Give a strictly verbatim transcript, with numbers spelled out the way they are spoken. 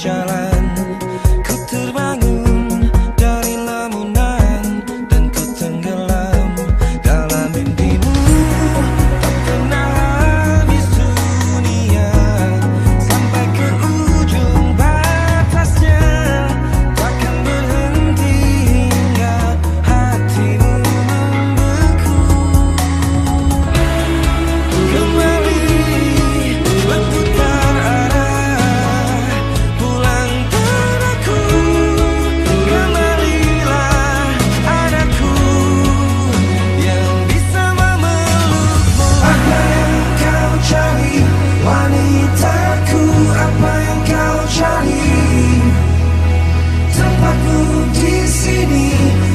berjalan. Ku terbangun dari lamunan dan ku tenggelam dalam mimpimu. Tak pernah habis dunia sampai ke ujung batasnya. Takkan berhenti hingga hatimu membeku. Kembali berputar arah, pulang padaku. Kembalilah anakku yang bisa memelukmu. Apa yang kau cari, wanitaku? Apa yang kau cari? Tempatmu di sini.